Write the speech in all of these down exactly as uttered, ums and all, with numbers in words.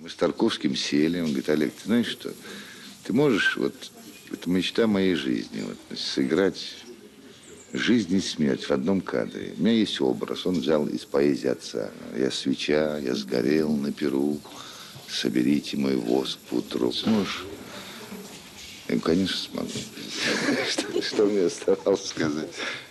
Мы с Тарковским сели, он говорит: Олег, ты знаешь что, ты можешь, вот, это мечта моей жизни, вот, сыграть жизнь и смерть в одном кадре. У меня есть образ, он взял из поэзии отца. Я свеча, я сгорел на перу, соберите мой воск поутру. Сможешь? Я, конечно, смогу. Что, что мне оставалось сказать?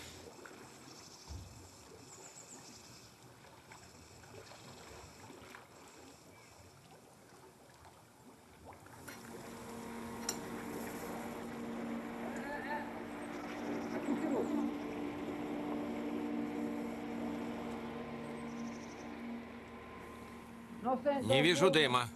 Не вижу дыма.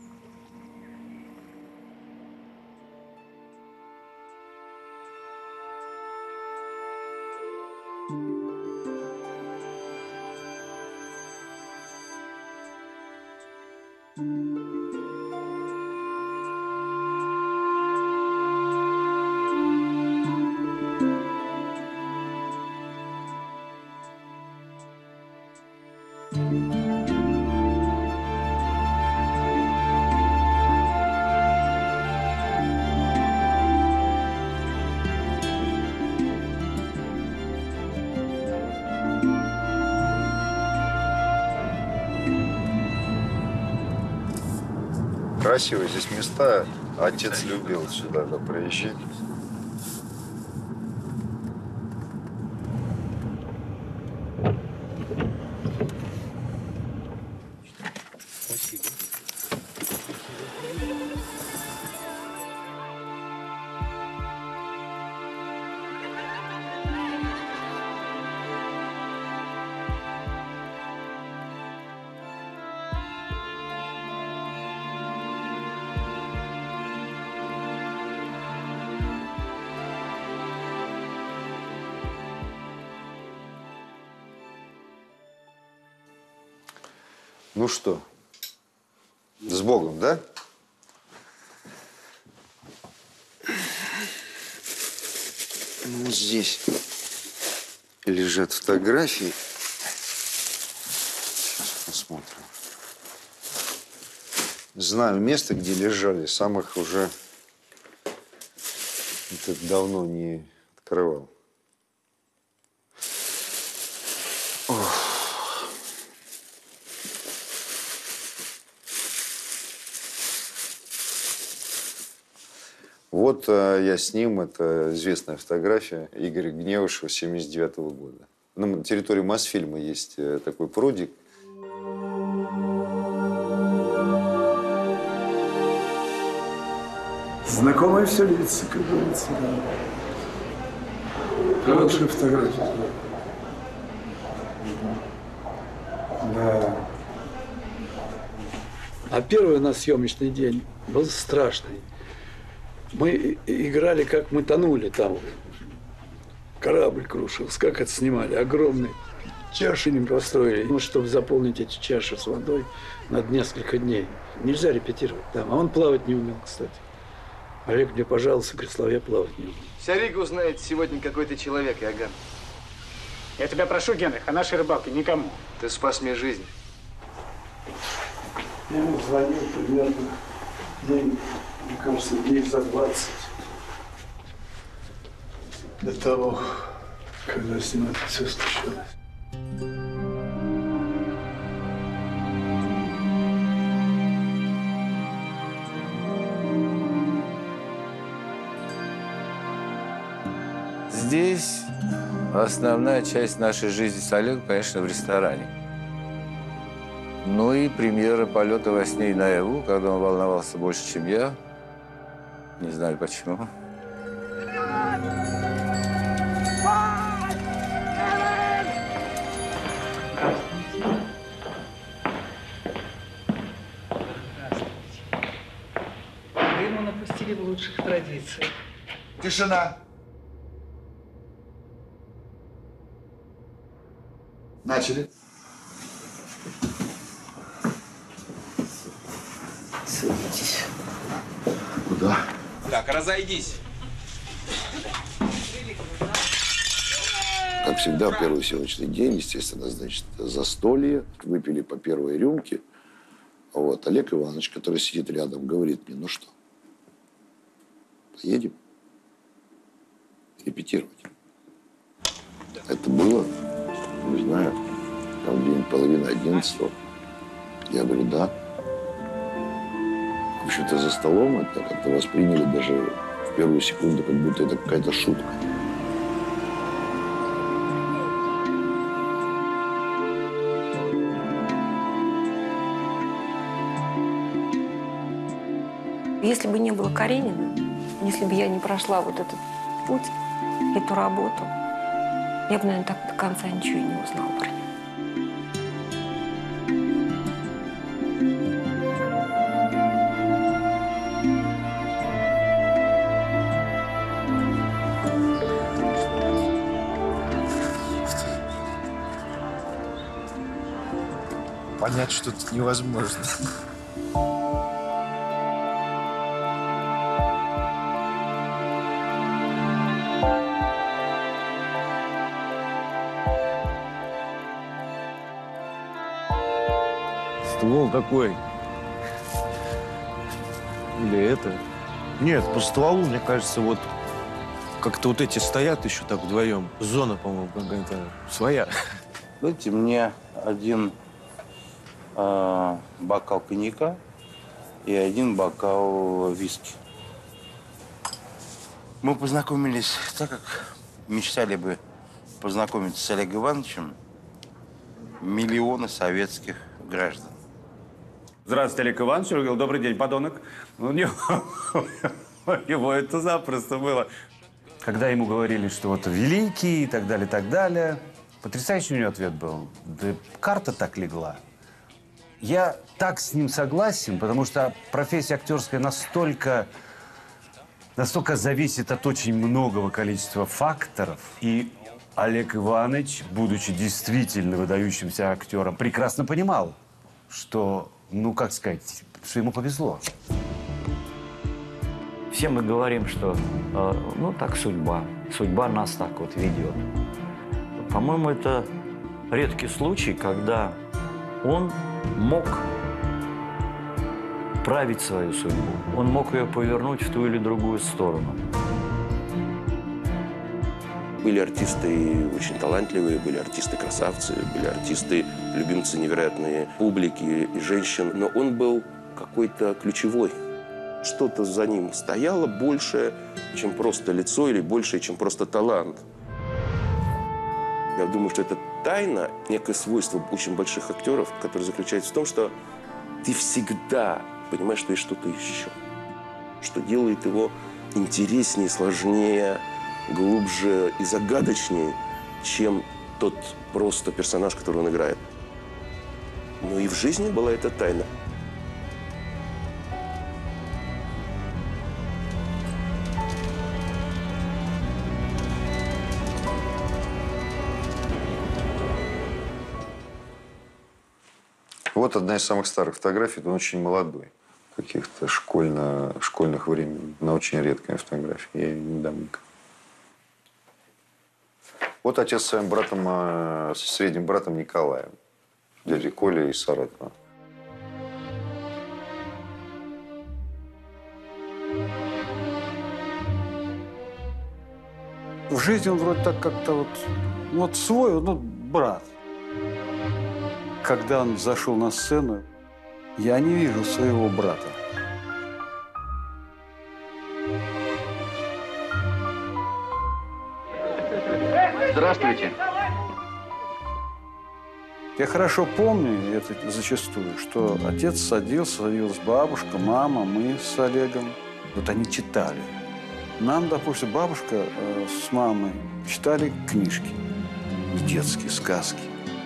Красивые здесь места. Отец любил сюда да, приезжать. Спасибо. Ну что, с Богом, да? Ну, вот здесь лежат фотографии. Сейчас посмотрим. Знаю место, где лежали. Сам их уже это давно не открывал. Ох. Вот а, я с ним, это известная фотография Игоря Гневышева семьдесят девятого года. На территории Мосфильма есть такой прудик. Знакомые все лица, как говорится, да. Хорошая фотография. Да. А первый у нас съемочный день был страшный. Мы играли, как мы тонули там. Корабль крушился. Как это снимали? Огромные чаши не построили. Ну, чтобы заполнить эти чаши с водой над несколько дней. Нельзя репетировать там. А он плавать не умел, кстати. Олег мне пожаловался, говорит: Слава, я плавать не умею. Вся Рига узнает сегодня, какой ты человек, Иоганн. Я тебя прошу, Генрих, о нашей рыбалке никому. Ты спас мне жизнь. Я ему звонил примерно день, мне кажется, дней за двадцать. До того, когда с ним это все случилось. Здесь основная часть нашей жизни с Олегом, конечно, в ресторане. Ну и премьера полета во сне и наяву, когда он волновался больше, чем я. Не знаю почему. Вы ему напустили в лучших традициях. Тишина. Начали. Садитесь. Куда? Так, разойдись. Как всегда, первый съемочный день, естественно, значит, застолье. Выпили по первой рюмке. Вот. Олег Иванович, который сидит рядом, говорит мне, ну что, поедем репетировать. Это было, не знаю, там день половина одиннадцатого. Я говорю, да. В общем-то, за столом это как-то восприняли даже в первую секунду, как будто это какая-то шутка. Если бы не было Каренина, если бы я не прошла вот этот путь, эту работу, я бы, наверное, так до конца ничего и не узнала про него. Понять что-то невозможно. Ствол какой? Или это? Нет, по стволу, мне кажется, вот как-то вот эти стоят еще так вдвоем. Зона, по-моему, какая-то своя. Дайте мне один э, бокал коньяка и один бокал виски. Мы познакомились так, как мечтали бы познакомиться с Олегом Ивановичем миллионы советских граждан. Здравствуйте, Олег Иванович. Я говорил, добрый день, подонок. У него, у него это запросто было. Когда ему говорили, что вот великий и так далее, и так далее, потрясающий у него ответ был. Да карта так легла. Я так с ним согласен, потому что профессия актерская настолько, настолько зависит от очень многого количества факторов. И Олег Иванович, будучи действительно выдающимся актером, прекрасно понимал, что, ну, как сказать, что ему повезло. Все мы говорим, что, э, ну, так судьба. Судьба нас так вот ведет. По-моему, это редкий случай, когда он мог править свою судьбу. Он мог ее повернуть в ту или другую сторону. Были артисты очень талантливые, были артисты-красавцы, были артисты, любимцы невероятные публики и женщин. Но он был какой-то ключевой. Что-то за ним стояло большее, чем просто лицо, или большее, чем просто талант. Я думаю, что это тайна, некое свойство очень больших актеров, которое заключается в том, что ты всегда понимаешь, что есть что-то еще, что делает его интереснее, сложнее, глубже и загадочнее, чем тот просто персонаж, который он играет. Но и в жизни была эта тайна. Вот одна из самых старых фотографий, он очень молодой. Каких-то школьно, школьных времен. Она очень редкая фотография, я ее не дам никому. Вот отец с своим братом, со средним братом Николаем. Дядя Коля из Саратова. В жизни он вроде так как-то вот, вот свой, ну, брат. Когда он зашел на сцену, я не вижу своего брата. Здравствуйте. Я хорошо помню это зачастую, что отец садился, садилась бабушка, мама, мы с Олегом. Вот они читали. Нам, допустим, бабушка э, с мамой читали книжки, детские сказки.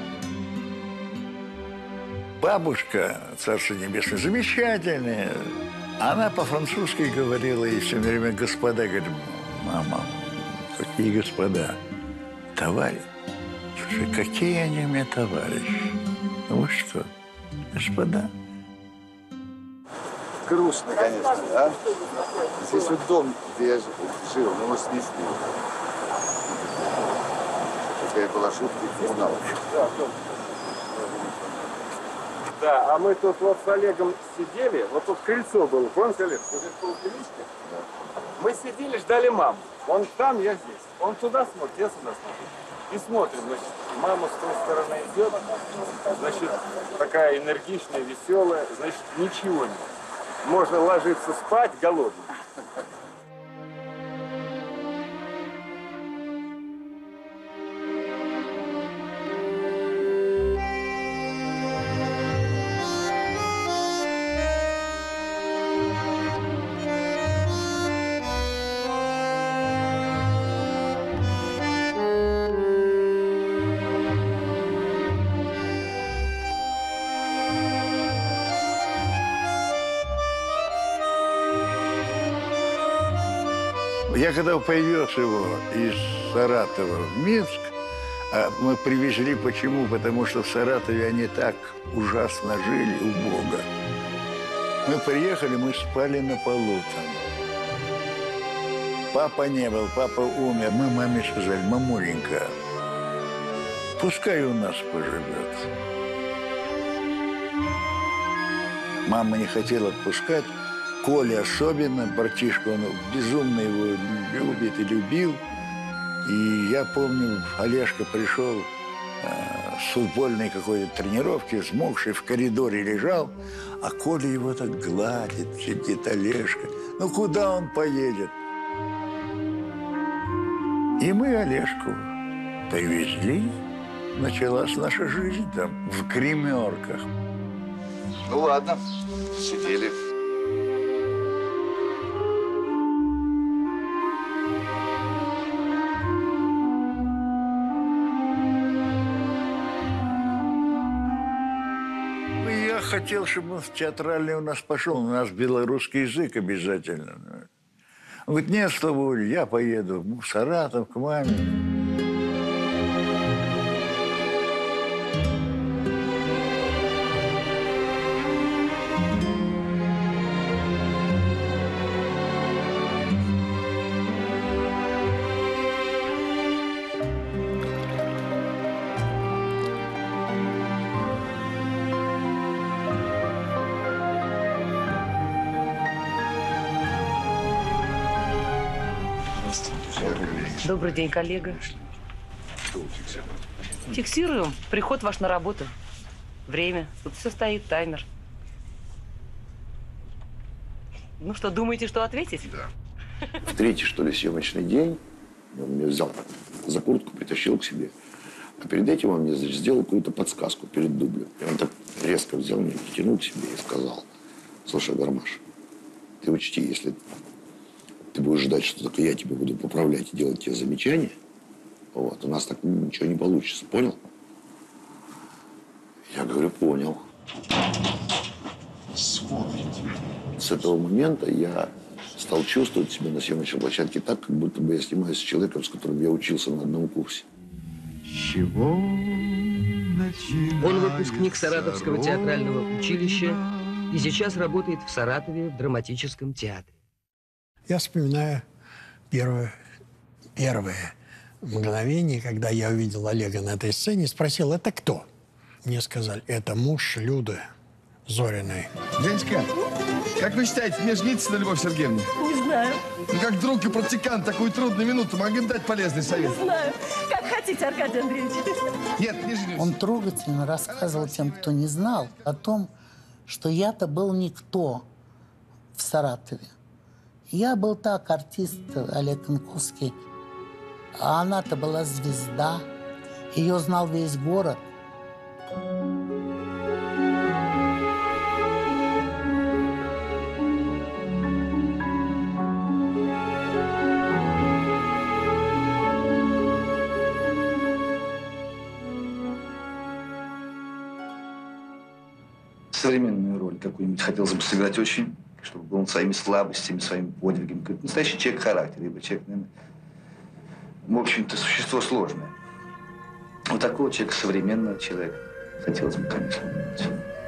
Бабушка, Царство Небесное, замечательная. Она по-французски говорила и все время господа. Говорит, мама, какие господа? Товарищ. Слушай, какие они мне товарищи? Ну вы что, господа? Грустно, конечно, да? Здесь вот дом, где я жил, его снесли. Такая была шутка и коммуналка. Да, а мы тут вот с Олегом сидели, вот тут крыльцо было, помните, Олег? Мы сидели, ждали маму. Он там, я здесь. Он туда смотрит, я сюда смотрю. И смотрим, значит, мама с той стороны идет, значит, такая энергичная, веселая, значит, ничего нет. Можно ложиться спать голодным. Я когда повез его из Саратова в Минск, а мы привезли почему? Потому что в Саратове они так ужасно жили, убого. Мы приехали, мы спали на полу там. Папа не был, папа умер. Мы маме сказали: мамуленька, пускай у нас поживет. Мама не хотела отпускать. Коля особенно, братишка, он безумно его любит и любил. И я помню, Олежка пришел э, с футбольной какой-то тренировки, взмокший, в коридоре лежал, а Коля его так гладит, сидит Олежка. Ну, куда он поедет? И мы Олежку повезли. Началась наша жизнь там, в гримерках. Ну, ладно, сидели. Хотел, чтобы он в театральный у нас пошел. У нас белорусский язык обязательно. Он говорит: нет, Славуль, я поеду в Саратов к маме. Добрый день, коллега. Что вы фиксируете? Фиксируем приход ваш на работу. Время. Тут все стоит, таймер. Ну что, думаете, что ответить? Да. В третий, что ли, съемочный день он меня взял за куртку, притащил к себе. А перед этим он мне, значит, сделал какую-то подсказку перед дублем. И он так резко взял меня, притянул к себе и сказал: слушай, Гармаш, ты учти, если ты будешь ждать, что только я тебе буду поправлять и делать тебе замечания, вот, у нас так ничего не получится. Понял? Я говорю: понял. С этого момента я стал чувствовать себя на съемочной площадке так, как будто бы я снимаюсь с человеком, с которым я учился на одном курсе. Он выпускник Саратовского театрального училища и сейчас работает в Саратове в драматическом театре. Я вспоминаю первое, первое мгновение, когда я увидел Олега на этой сцене, спросил: это кто? Мне сказали: это муж Люды Зориной. Женечка, как вы считаете, мне жениться на Любовь Сергеевне? Не знаю. Ну, как друг и практикант, такую трудную минуту могу дать полезный совет. Не знаю. Как хотите, Аркадий Андреевич. Нет, не женюсь. Он трогательно рассказывал тем, кто не знал, о том, что я-то был никто в Саратове. Я был так, артист Олег Янковский, а она-то была звезда. Ее знал весь город. Современную роль какую-нибудь хотелось бы сыграть очень, чтобы был он своими слабостями, своими подвигами. Какой-то настоящий человек характера, ибо человек, наверное, в общем-то, существо сложное. Вот такого человека, современного человека, хотелось бы, конечно, иметь.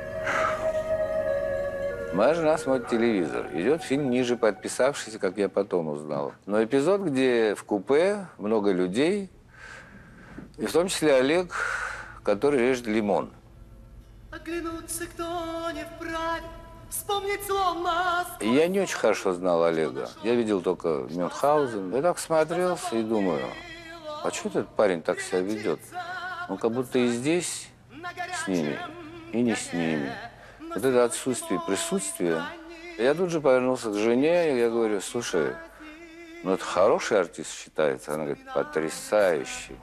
Моя жена смотрит телевизор. Идет фильм «Ниже подписавшийся», как я потом узнал. Но эпизод, где в купе много людей, и в том числе Олег, который режет лимон. Оглянуться, кто не вправе, вспомнить словно... Я не очень хорошо знал Олега. Я видел только Мюнхгаузен. Я так смотрелся и думаю, а что этот парень так себя ведет? Он как будто и здесь с ними, и не с ними. Вот это отсутствие присутствия. Я тут же повернулся к жене, и я говорю, слушай, ну это хороший артист считается? Она говорит, потрясающий.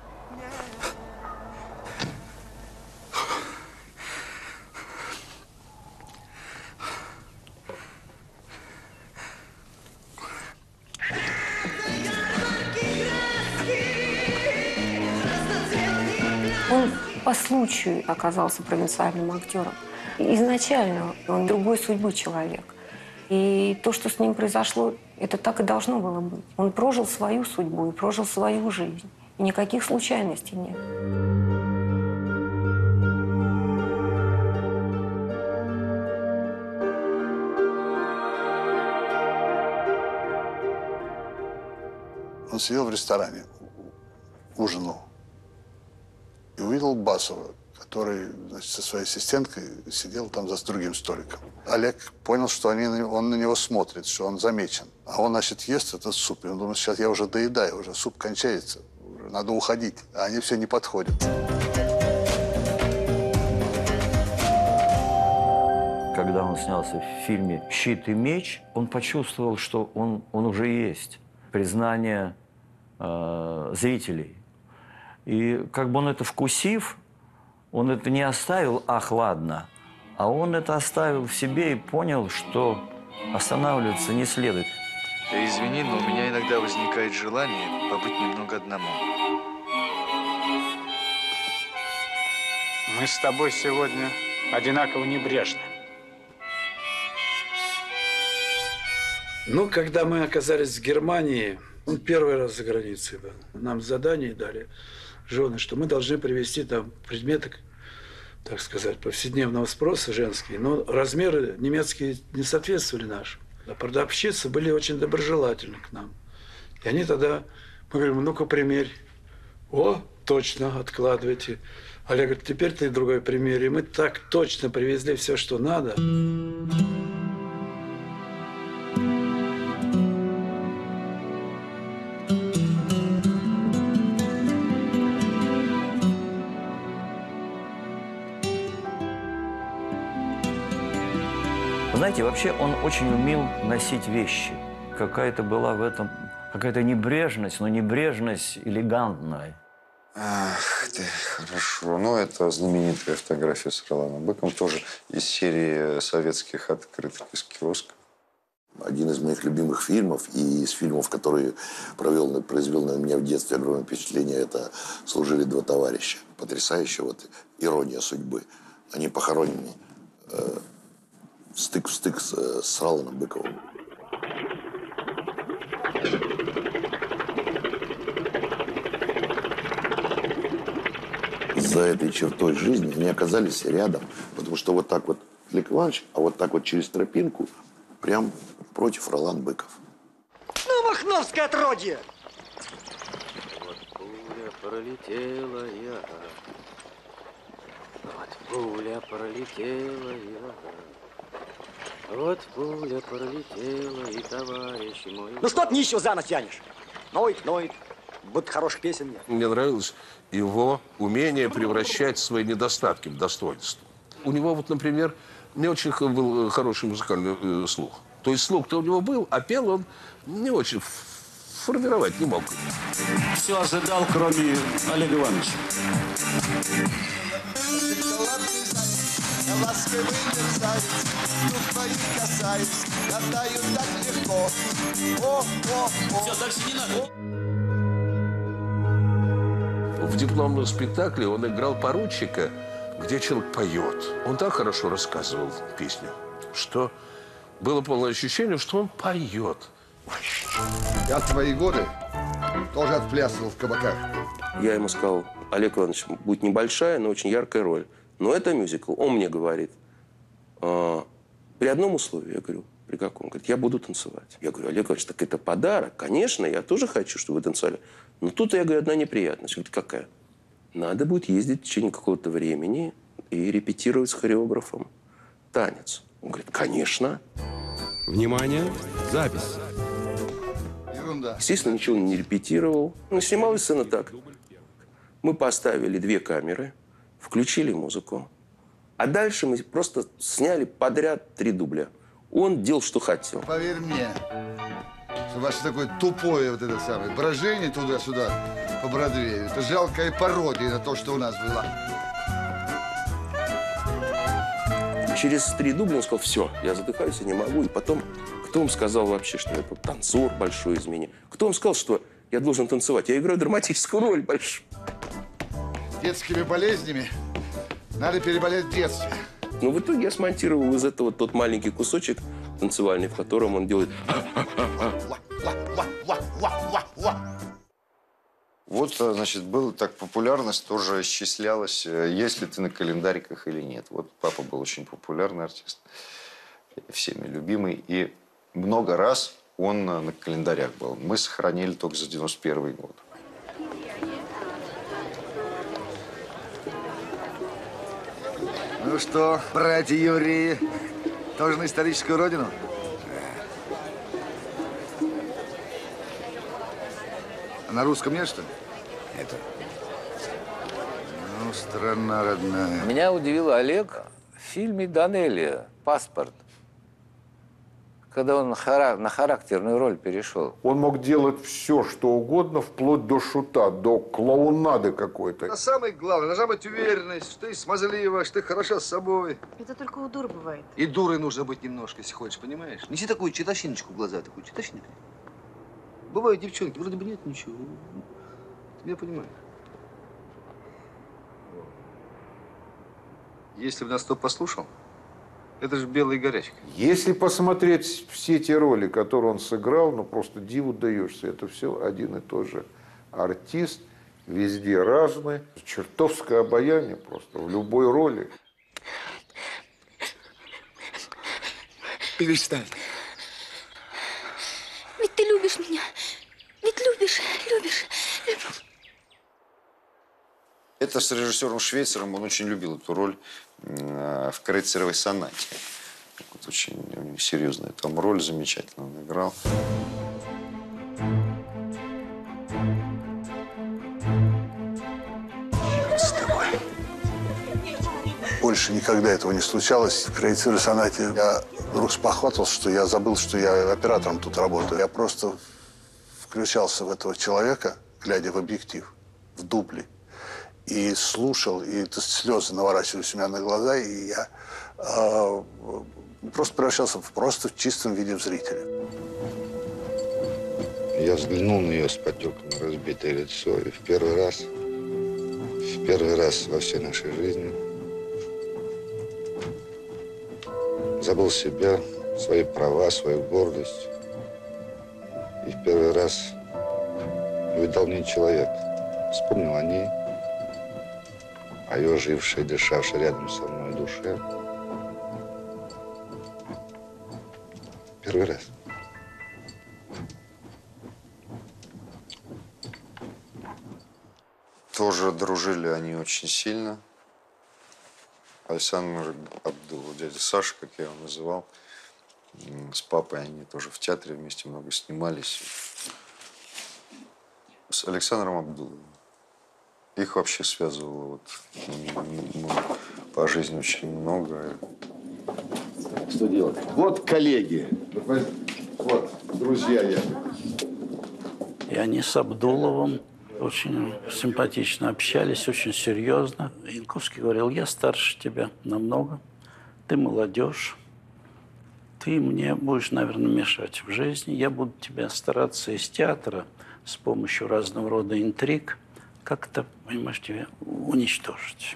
Он по случаю оказался провинциальным актером. Изначально он другой судьбы человек. И то, что с ним произошло, это так и должно было быть. Он прожил свою судьбу и прожил свою жизнь. И никаких случайностей нет. Он сидел в ресторане, ужинал, и увидел Басова, который, значит, со своей ассистенткой сидел там за другим столиком. Олег понял, что они, он на него смотрит, что он замечен. А он, значит, ест этот суп. И он думает, сейчас я уже доедаю, уже суп кончается, уже надо уходить. А они все не подходят. Когда он снялся в фильме «Щит и меч», он почувствовал, что он, он уже есть. Признание э, зрителей. И как бы он это вкусив, он это не оставил, ах, ладно, а он это оставил в себе и понял, что останавливаться не следует. Ты извини, но у меня иногда возникает желание побыть немного одному. Мы с тобой сегодня одинаково небрежны. Ну, когда мы оказались в Германии, он первый раз за границей был. Нам задание дали, жены, что мы должны привезти там предметы, так сказать, повседневного спроса женские, но размеры немецкие не соответствовали нашим. А продавщицы были очень доброжелательны к нам. И они тогда, мы говорим, ну-ка примерь. О, точно, откладывайте. Олег говорит, теперь ты другой примерь. И мы так точно привезли все, что надо. Знаете, вообще он очень умел носить вещи. Какая-то была в этом, какая-то небрежность, но небрежность элегантная. Ах ты, хорошо. Ну, это знаменитая фотография с Роланом Быковым, тоже из серии советских открыток из киоска. Один из моих любимых фильмов и из фильмов, которые провел, произвел на меня в детстве огромное впечатление, это «Служили два товарища». Потрясающая вот ирония судьбы. Они похоронены э, стык в стык с, с Роланом Быковым. За этой чертой жизни они оказались рядом, потому что вот так вот Олег Иванович, а вот так вот через тропинку прям против Ролан Быков. Ну, махновское отродье! Вот пуля пролетела я, вот пуля пролетела я, вот пуля пролетела и товарищ мой. Ну что ты нищего за ночь тянешь? Ноет, ноет, будто хороших песен нет. Мне нравилось его умение превращать свои недостатки в достоинство. У него вот, например, не очень был хороший музыкальный э, слух. То есть слух-то у него был, а пел он не очень формировать не мог. Все ожидал, кроме Олега Ивановича. Ласковый мерзавец, рук твоих касаюсь, катаю так легко. О, о, о. Все, дальше не надо. В дипломном спектакле он играл поручика, где человек поет. Он так хорошо рассказывал песню, что было полное ощущение, что он поет. Я в твои годы тоже отплясывал в кабаках. Я ему сказал, Олег Иванович, будет небольшая, но очень яркая роль. Но это мюзикл. Он мне говорит, а, при одном условии. Я говорю, при каком? Он говорит, я буду танцевать. Я говорю, Олег Иванович, так это подарок. Конечно, я тоже хочу, чтобы вы танцевали. Но тут, я говорю, одна неприятность. Говорит, какая? Надо будет ездить в течение какого-то времени и репетировать с хореографом танец. Он говорит, конечно. Внимание, запись. Ерунда. Естественно, ничего он не репетировал. Но снималась сцена так. Мы поставили две камеры, включили музыку, а дальше мы просто сняли подряд три дубля. Он делал, что хотел. Поверь мне, что ваше такое тупое вот это самое брожение туда-сюда по Бродвею, это жалкая пародия на то, что у нас было. Через три дубля он сказал, все, я задыхаюсь, я не могу. И потом, кто вам сказал вообще, что я тут танцор большой из меня? Кто вам сказал, что я должен танцевать? Я играю драматическую роль большую. Детскими болезнями надо переболеть в детстве. Но в итоге я смонтировал из этого тот маленький кусочек танцевальный, в котором он делает... Вот, значит, была так популярность тоже исчислялась, есть ли ты на календариках или нет. Вот папа был очень популярный артист, всеми любимый. И много раз он на календарях был. Мы сохранили только за девяносто первый год. Ну что, братья евреи, тоже на историческую родину? А на русском нет, что ли? Это. Ну, страна родная. Меня удивил Олег в фильме Данелия «Паспорт», когда он на, хара... на характерную роль перешел. Он мог делать все, что угодно, вплоть до шута, до клоунады какой-то. А самое главное, должна быть уверенность, что ты смазлива, что ты хороша с собой. Это только у дур бывает. И дурой нужно быть немножко, если хочешь, понимаешь? Неси такую читащиночку в глаза, такую читащинку. Бывают девчонки, вроде бы нет ничего. Ты меня понимаешь? Если бы нас кто послушал, это же белая горячка. Если посмотреть все те роли, которые он сыграл, ну просто диву даешься. Это все один и тот же артист, везде разный. Чертовское обаяние просто в любой роли. Перестань. Ведь ты любишь меня. Ведь любишь, любишь, любишь. Это с режиссером Швейцером, он очень любил эту роль в «Крейцеровой сонате». Вот очень серьезная там роль, замечательно он играл. С тобой. Больше никогда этого не случалось. В «Крейцеровой сонате» я вдруг спохватывался, что я забыл, что я оператором тут работаю. Я просто включался в этого человека, глядя в объектив, в дубле. И слушал, и слезы наворачивались у меня на глаза, и я э, просто превращался в, просто в чистом виде в зрителя. Я взглянул на ее с потеком разбитое лицо, и в первый раз, в первый раз во всей нашей жизни забыл себя, свои права, свою гордость. И в первый раз увидал в ней человека, вспомнил о ней, о ее жившей, дышавшей рядом со мной душе. Первый раз. Тоже дружили они очень сильно. Александр Абдулов, дядя Саша, как я его называл, с папой они тоже в театре вместе много снимались. С Александром Абдуловым. Их вообще связывало вот, ну, по жизни очень много. Что делать? Вот коллеги. Вот, друзья я. И они с Абдуловым очень симпатично общались, очень серьезно. Янковский говорил, я старше тебя намного, ты молодежь, ты мне будешь, наверное, мешать в жизни, я буду тебя стараться из театра с помощью разного рода интриг как-то, понимаешь, тебя уничтожить.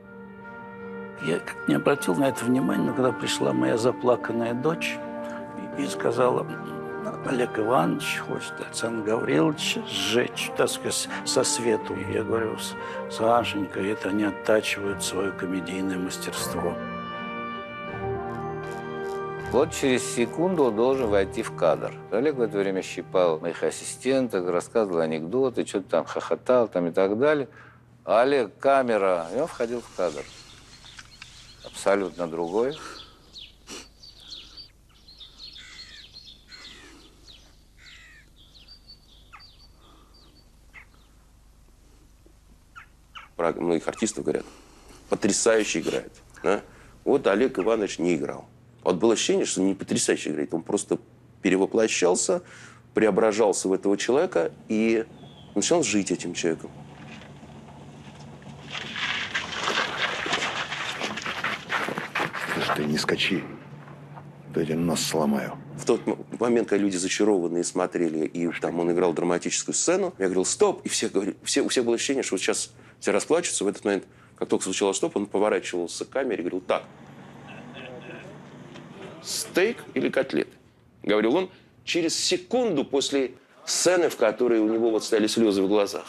Я как не обратил на это внимания, но когда пришла моя заплаканная дочь и, и сказала, Олег Иванович хочет Александра Гавриловича сжечь, так сказать, со свету. И я говорю, Сашенька, это они оттачивают свое комедийное мастерство. Вот через секунду он должен войти в кадр. Олег в это время щипал моих ассистентов, рассказывал анекдоты, что-то там хохотал там и так далее. А Олег, камера, и он входил в кадр. абсолютно другой. Про многих артистов говорят, потрясающе играет. Да? Вот Олег Иванович не играл. Вот было ощущение, что он не потрясающе играет. Он просто перевоплощался, преображался в этого человека и начинал жить этим человеком. Слушай, ты не скачи. Да я тебе нос сломаю. В тот момент, когда люди зачарованные смотрели, и там он играл драматическую сцену, я говорил «стоп», и все говорили, все, у всех было ощущение, что вот сейчас все расплачутся. В этот момент, как только звучало «стоп», он поворачивался к камере и говорил «так, стейк или котлеты?» Говорил он через секунду после сцены, в которой у него вот стояли слезы в глазах.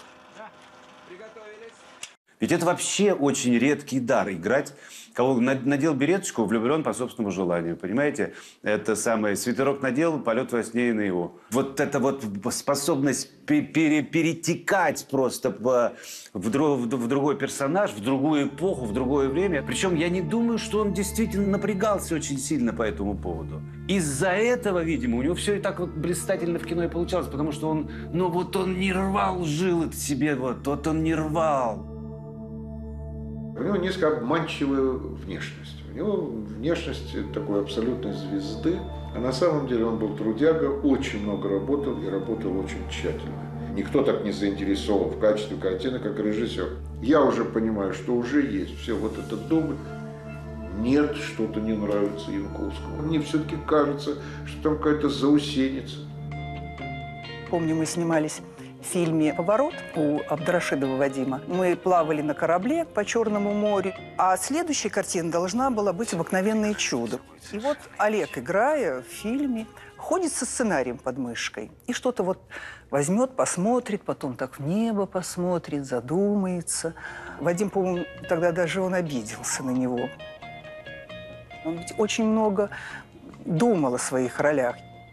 Ведь это вообще очень редкий дар – играть. Кого надел береточку, влюблен по собственному желанию, понимаете? Это самое, свитерок надел, полет во сне и наяву. Вот эта вот способность пере перетекать просто в, в, друг, в другой персонаж, в другую эпоху, в другое время. Причем я не думаю, что он действительно напрягался очень сильно по этому поводу. Из-за этого, видимо, у него все и так вот блистательно в кино и получалось, потому что он, ну вот он не рвал жилы себе, вот, вот он не рвал. У него несколько обманчивая внешность. У него внешность такой абсолютной звезды. А на самом деле он был трудяга, очень много работал и работал очень тщательно. Никто так не заинтересован в качестве картины, как режиссер. Я уже понимаю, что уже есть все вот этот дубль. Нет, что-то не нравится Янковскому. Мне все-таки кажется, что там какая-то заусеница. Помню, мы снимались в фильме «Поворот» у Абдрашидова Вадима. Мы плавали на корабле по Черному морю, а следующая картина должна была быть «Обыкновенное чудо». И вот Олег, играя в фильме, ходит со сценарием под мышкой и что-то вот возьмет, посмотрит, потом так в небо посмотрит, задумается. Вадим, по-моему, тогда даже он обиделся на него. Он ведь очень много думал о своих ролях.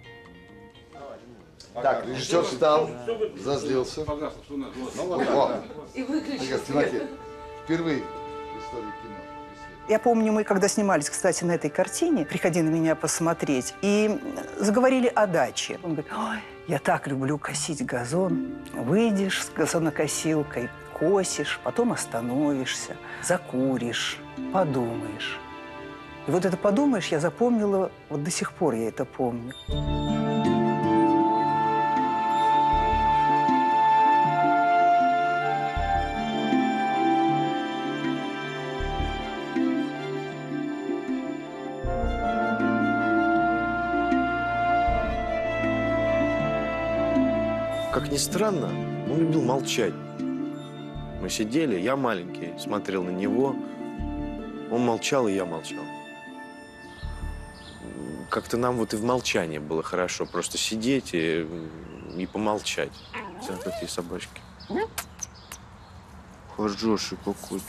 Так, режиссер встал, зазлился. Ну вот, вот. И выключил в темноте. Впервые в истории кино. Я помню, мы когда снимались, кстати, на этой картине, «Приходи на меня посмотреть», и заговорили о даче. Он говорит, ой, я так люблю косить газон. Выйдешь с газонокосилкой, косишь, потом остановишься, закуришь, подумаешь. И вот это «подумаешь» я запомнила, вот до сих пор я это помню. Как ни странно, он любил молчать. Мы сидели, я маленький, смотрел на него. Он молчал, и я молчал. Как-то нам вот и в молчании было хорошо. Просто сидеть и, и помолчать. Смотри, какие собачки. Хороший какой-то.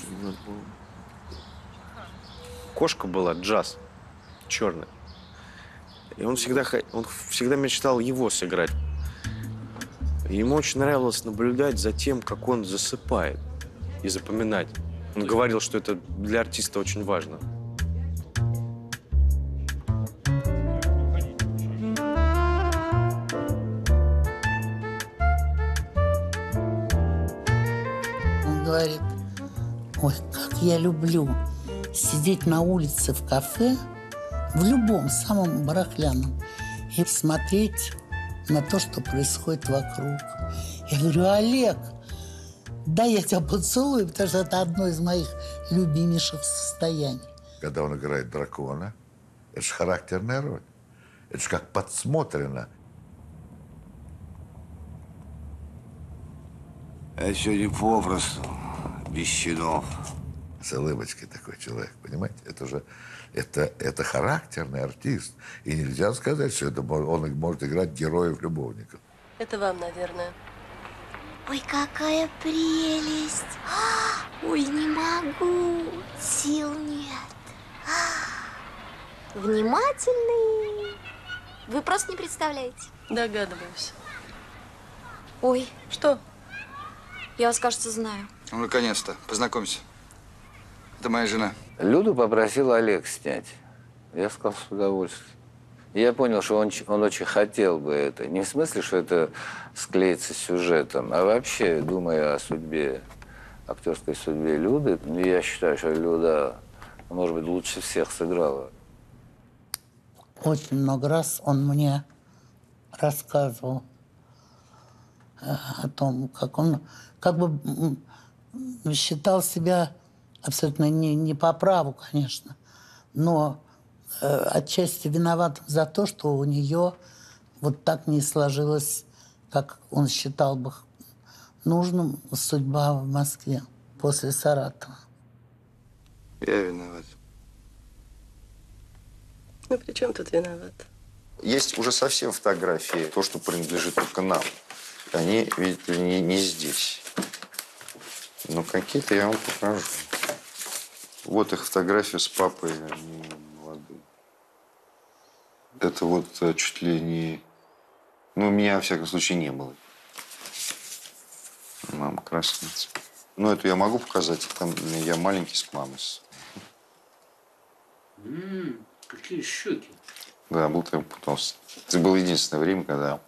Кошка была Джаз, черная. И он всегда, он всегда мечтал его сыграть. Ему очень нравилось наблюдать за тем, как он засыпает, и запоминать. Он говорил, что это для артиста очень важно. Он говорит, ой, как я люблю сидеть на улице в кафе, в любом, самом барахляном, и смотреть на то, что происходит вокруг. Я говорю, Олег, да я тебя поцелую, потому что это одно из моих любимейших состояний. Когда он играет дракона, это же характерная роль. Это же как подсмотрено. Я сегодня попросту, без щенов. С улыбочкой такой человек, понимаете? Это же это, это характерный артист. И нельзя сказать, что это, он может играть героев-любовников. Это вам, наверное. Ой, какая прелесть! Ой, не могу, сил нет. Внимательный. Вы просто не представляете. Догадываюсь. Ой. Что? Я вас, кажется, знаю. Ну, наконец-то. Познакомься. Это моя жена. Люду попросил Олег снять. Я сказал, с удовольствием. И я понял, что он, он очень хотел бы это. Не в смысле, что это склеится с сюжетом, а вообще, думая о судьбе, актерской судьбе Люды, я считаю, что Люда, может быть, лучше всех сыграла. Очень много раз он мне рассказывал о том, как он как бы считал себя абсолютно не, не по праву, конечно, но э, отчасти виноватым за то, что у нее вот так не сложилась, как он считал бы нужным, судьба в Москве после Саратова. Я виноват. Ну, при чем тут виноват? Есть уже совсем фотографии, то, что принадлежит только нам. Они, видите ли, не, не здесь. Но какие-то я вам покажу. Вот их фотография с папой, они молодые. Это вот чуть ли не... Ну, у меня, во всяком случае, не было. Мама красавица. Ну, эту я могу показать. Там я маленький с мамой. М-м, какие щеки. Да, был там потомство. Это было единственное время, когда...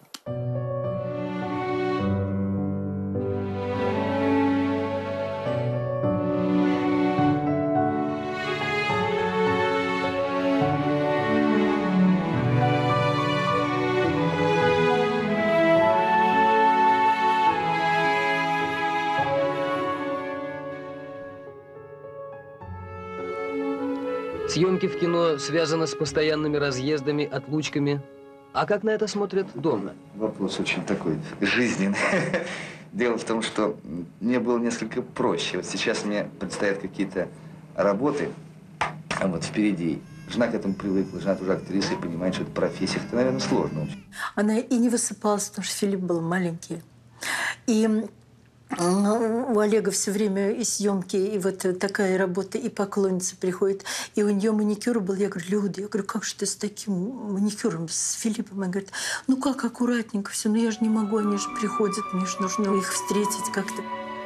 Съемки в кино связаны с постоянными разъездами, отлучками. А как на это смотрят дома? Вопрос очень такой жизненный. Дело в том, что мне было несколько проще. Вот сейчас мне предстоят какие-то работы, а вот впереди. Жена к этому привыкла, жена тоже актриса и понимает, что это профессия. Это, наверное, сложно очень. Она и не высыпалась, потому что Филипп был маленький. И у Олега все время и съемки, и вот такая работа, и поклонница приходит. И у нее маникюр был. Я говорю, Люда, я говорю, как же ты с таким маникюром, с Филиппом? Она говорит, ну как, аккуратненько все. Ну я же не могу, они же приходят, мне же нужно их встретить как-то.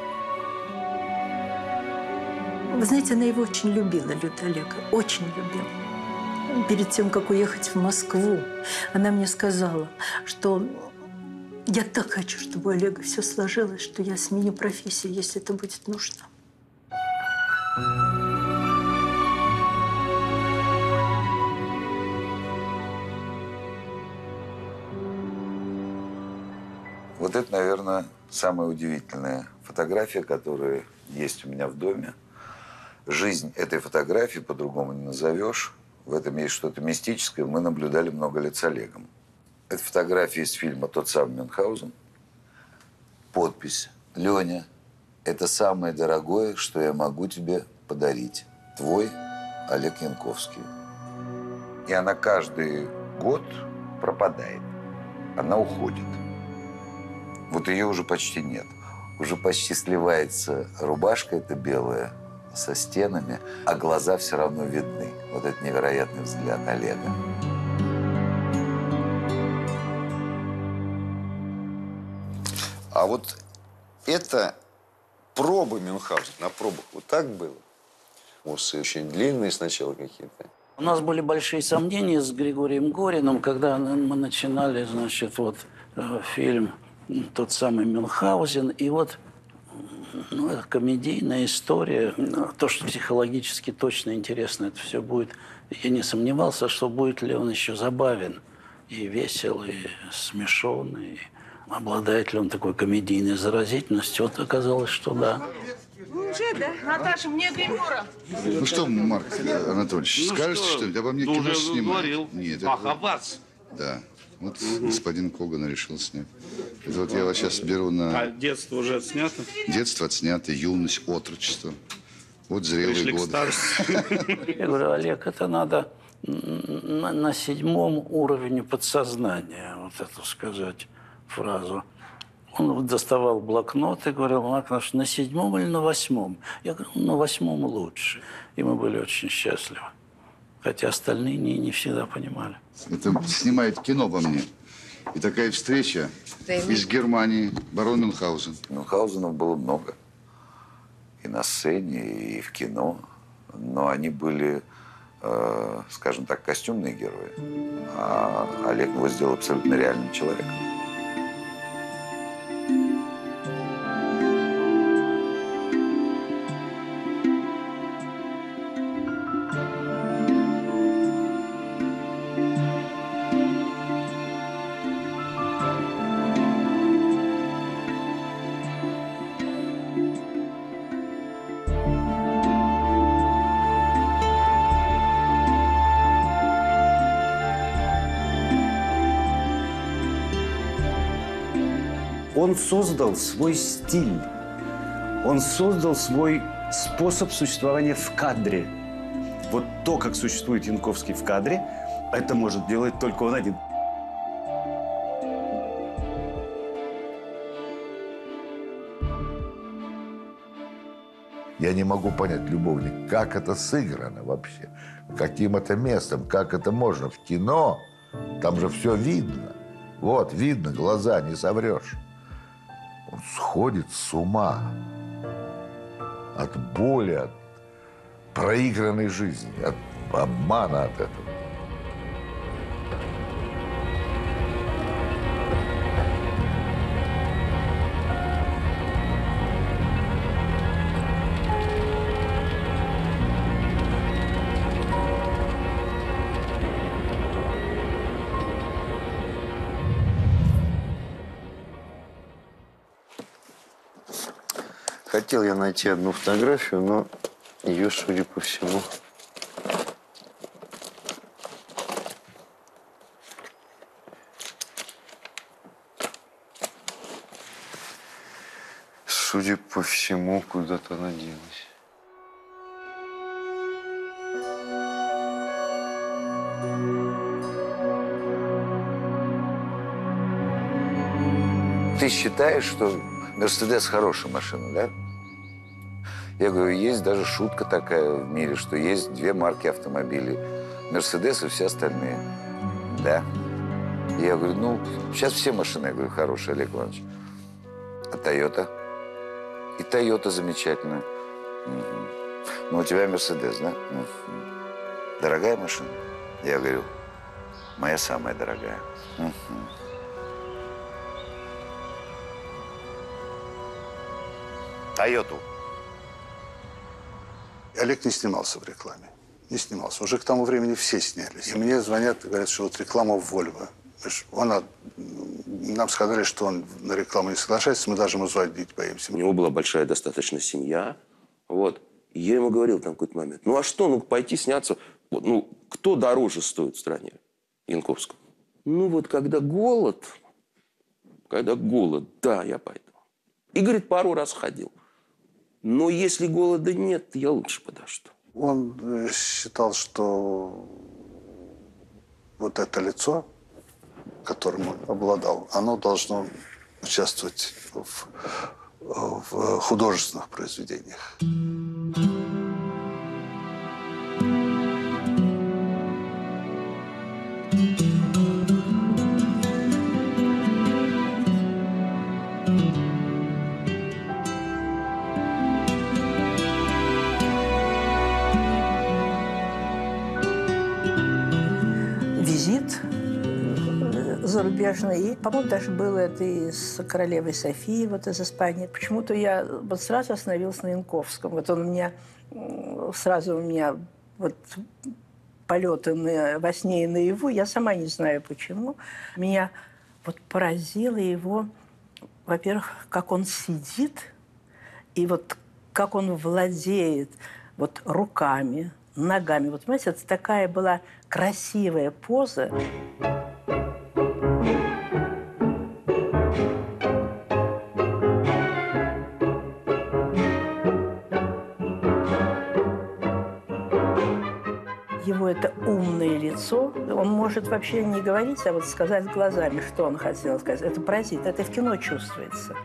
Вы знаете, она его очень любила, Люда Олега, очень любила. Перед тем, как уехать в Москву, она мне сказала, что я так хочу, чтобы у Олега все сложилось, что я сменю профессию, если это будет нужно. Вот это, наверное, самая удивительная фотография, которая есть у меня в доме. Жизнь этой фотографии по-другому не назовешь. В этом есть что-то мистическое. Мы наблюдали много лет с Олегом. Это фотография из фильма «Тот самый Мюнхгаузен». Подпись: «Леня, это самое дорогое, что я могу тебе подарить. Твой Олег Янковский». И она каждый год пропадает. Она уходит. Вот ее уже почти нет. Уже почти сливается рубашка эта белая со стенами, а глаза все равно видны. Вот этот невероятный взгляд Олега. А вот это пробы Мюнхгаузена, на пробах вот так было. Усы очень длинные сначала какие-то. У нас были большие сомнения с Григорием Гориным, когда мы начинали, значит, вот фильм «Тот самый Мюнхгаузен». И вот ну, это комедийная история. То, что психологически точно интересно это все будет. Я не сомневался, что будет ли он еще забавен и весел, и смешон, и обладает ли он такой комедийной заразительностью. Вот оказалось, что да. Уже, да? Наташа, мне гримера. Ну что, Марк Анатольевич, Ну скажете что? что-нибудь? Обо мне Ну, кино уже снимают. говорил. Нет, Ах, это... о вас. Да. Вот господин Коган решил снять. Это вот я вас сейчас беру на... А детство уже отснято? Детство отснято, юность, отрочество. Вот зрелые Пришли к годы. старости. Я говорю, Олег, это надо на, на седьмом уровне подсознания, вот эту сказать фразу. Он вот доставал блокнот и говорил, Марк Иванович, на седьмом или на восьмом? Я говорю, на восьмом лучше. И мы были очень счастливы. Хотя остальные не, не всегда понимали. Это снимает кино во мне. И такая встреча из Германии, барон Мюнхгаузен. Мюнхгаузенов было много. И на сцене, и в кино. но они были, э, скажем так, костюмные герои. А Олег его сделал абсолютно реальным человеком. Он создал свой стиль, он создал свой способ существования в кадре. Вот то, как существует Янковский в кадре, это может делать только он один. Я не могу понять, любовник, как это сыграно вообще, каким это местом, как это можно. В кино там же все видно. Вот, видно, глаза, не соврешь. Он сходит с ума от боли, от проигранной жизни, от обмана от этого. Хотел я найти одну фотографию, но ее, судя по всему, судя по всему, куда-то она делась. Ты считаешь, что Мерседес хорошая машина, да? Я говорю, есть даже шутка такая в мире, что есть две марки автомобилей. Мерседес и все остальные. Да. Я говорю, ну, сейчас все машины, я говорю, хорошие, Олег Иванович. А Тойота? И Тойота замечательная. Угу. Ну, у тебя Мерседес, да? Угу. Дорогая машина? Я говорю, моя самая дорогая. Угу. Тойоту. Олег не снимался в рекламе. Не снимался. Уже к тому времени все снялись. И мне звонят и говорят, что вот реклама в Вольво. Он, нам сказали, что он на рекламу не соглашается, мы даже ему звонить боимся. У него была большая достаточно семья. Вот. И я ему говорил там в какой-то момент, ну а что, ну пойти сняться, вот, ну кто дороже стоит в стране Янковского? Ну вот когда голод, когда голод, да, я пойду. И, говорит, пару раз ходил. Но если голода нет, я лучше подожду. Он считал, что вот это лицо, которым он обладал, оно должно участвовать в, в художественных произведениях. Визит зарубежный. И, по-моему, даже было это и с королевой Софией, вот из Испании. Почему-то я вот сразу остановилась на Янковском. Вот он у меня, сразу у меня вот полеты на, во сне и наяву. Я сама не знаю, почему. Меня вот поразило его, во-первых, как он сидит, и вот как он владеет вот руками, ногами. Вот, понимаете, это такая была красивая поза. Его это умное лицо, он может вообще не говорить, а вот сказать глазами, что он хотел сказать. Это поразительно, это в кино чувствуется.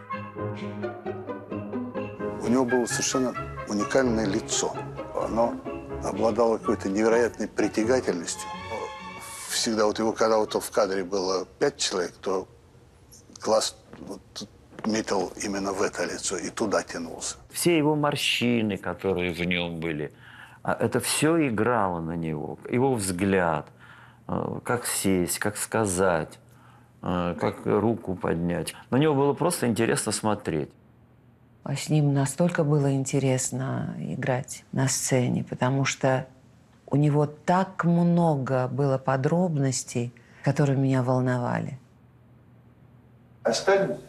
У него было совершенно уникальное лицо. Оно обладало какой-то невероятной притягательностью. Всегда вот его, когда вот в кадре было пять человек, то глаз вот метил именно в это лицо и туда тянулся. Все его морщины, которые в нем были, А это все играло на него. Его взгляд, как сесть, как сказать, как руку поднять. На него было просто интересно смотреть. А с ним настолько было интересно играть на сцене, потому что у него так много было подробностей, которые меня волновали. Останемся.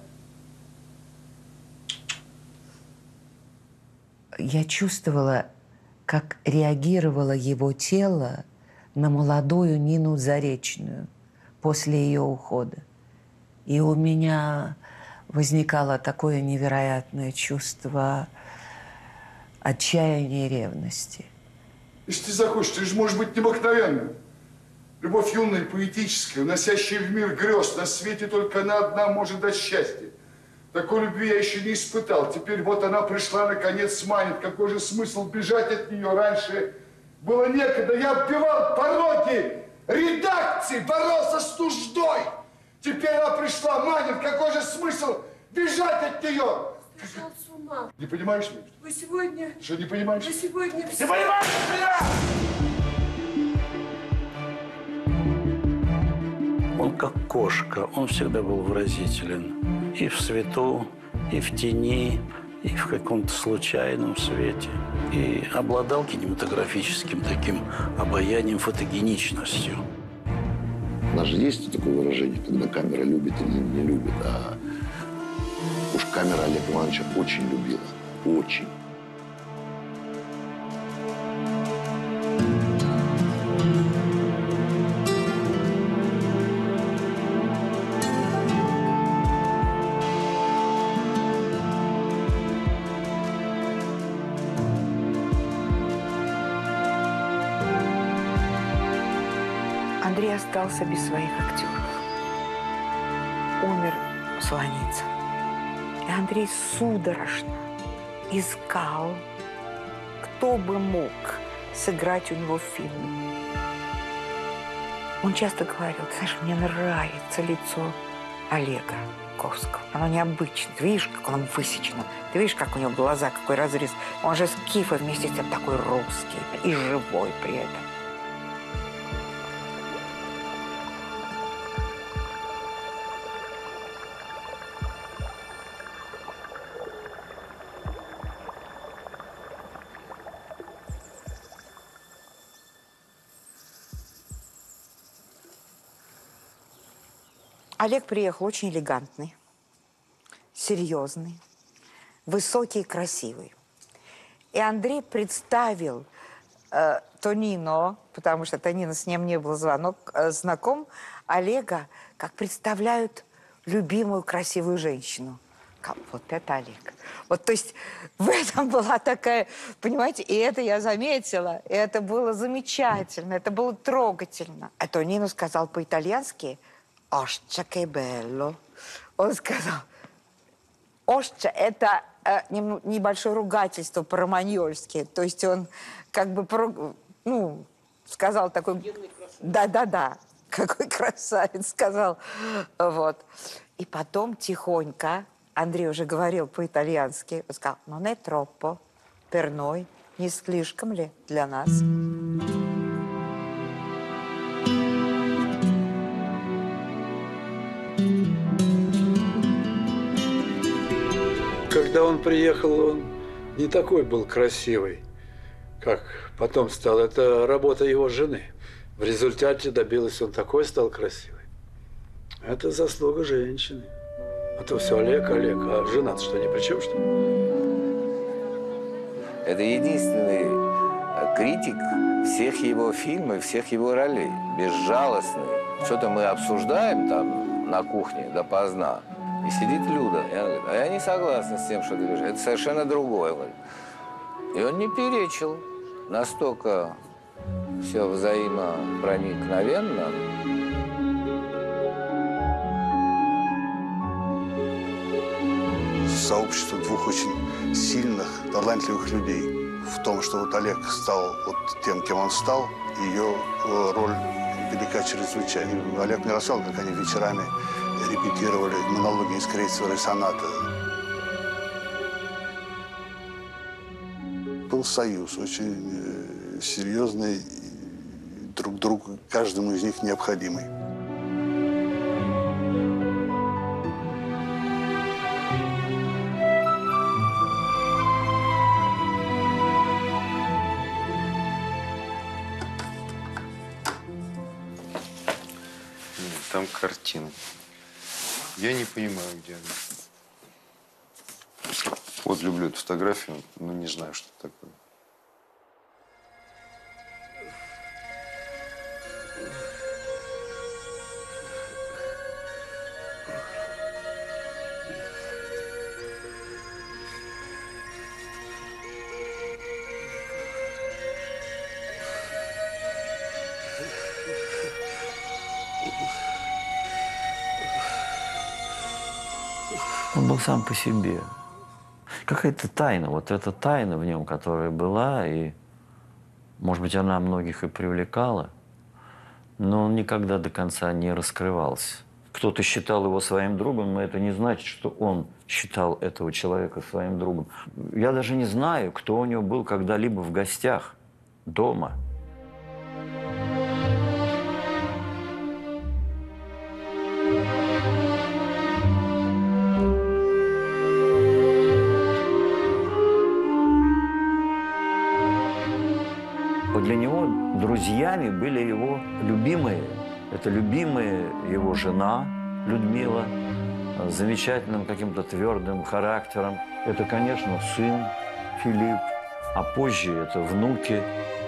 Я чувствовала, как реагировало его тело на молодую Нину Заречную после ее ухода. И у меня возникало такое невероятное чувство отчаяния и ревности. Если ты захочешь, ты же можешь быть необыкновенным. Любовь юная, поэтическая, уносящая в мир грез. На свете только она одна может дать счастье. Такой любви я еще не испытал. Теперь вот она пришла, наконец, манит. Какой же смысл бежать от нее? Раньше было некогда. Я оббивал пороги редакции, боролся с нуждой. Теперь она пришла, манит. Какой же смысл бежать от нее? Сошел с ума. Не понимаешь меня? Вы сегодня... Что не понимаешь? Вы сегодня... Ты понимаешь меня? Он как кошка, он всегда был выразителен. И в свету, и в тени, и в каком-то случайном свете. И обладал кинематографическим таким обаянием, фотогеничностью. У нас же есть такое выражение, когда камера любит или не любит. А уж камера Олега Ивановича очень любила. Очень. Андрей остался без своих актеров. Умер Солоницын. И Андрей судорожно искал, кто бы мог сыграть у него в фильме. Он часто говорил: знаешь, мне нравится лицо Олега Ковского. Оно необычное. Ты видишь, как он высечено. Ты видишь, как у него глаза, какой разрез. Он же скиф, и вместе с тем такой русский и живой при этом. Олег приехал очень элегантный, серьезный, высокий и красивый. И Андрей представил э, Тонино, потому что Тонино с ним не был звонок, э, знаком, Олега, как представляют любимую красивую женщину. Как, вот это Олег. Вот, то есть в этом была такая, понимаете, и это я заметила, и это было замечательно, это было трогательно. А Тонино сказал по-итальянски: «Осча che bello». Он сказал, «Осча» – это э, небольшое ругательство по-романьольски. То есть он как бы, ну, сказал такой… Да-да-да, какой красавец, сказал. Вот. И потом тихонько, Андрей уже говорил по-итальянски, он сказал: «Non è troppo per noi», не слишком ли для нас? Когда он приехал, он не такой был красивый, как потом стал. Это работа его жены. В результате добилась, он такой стал красивый. Это заслуга женщины. А то все Олег, Олег, а жена-то что, ни при чем, что ли? Это единственный критик всех его фильмов, всех его ролей. Безжалостный. Что-то мы обсуждаем там на кухне допоздна. И сидит Люда, и она говорит: а я не согласна с тем, что ты говоришь, это совершенно другое. И он не перечил. Настолько все взаимопроникновенно. Сообщество двух очень сильных, талантливых людей. В том, что вот Олег стал вот тем, кем он стал, ее роль велика чрезвычайно. И Олег мне рассказал, как они вечерами репетировали монологи из Крейцера и сонаты. Был союз очень серьезный, и друг другу, каждому из них необходимый. Там картина. Я не понимаю, где она. Вот люблю эту фотографию, но не знаю, что это такое. Он был сам по себе. Какая-то тайна, вот эта тайна в нем, которая была, и, может быть, она многих и привлекала, но он никогда до конца не раскрывался. Кто-то считал его своим другом, но это не значит, что он считал этого человека своим другом. Я даже не знаю, кто у него был когда-либо в гостях дома. Для него друзьями были его любимые. Это любимая его жена Людмила с замечательным каким-то твердым характером. Это, конечно, сын Филипп, а позже это внуки.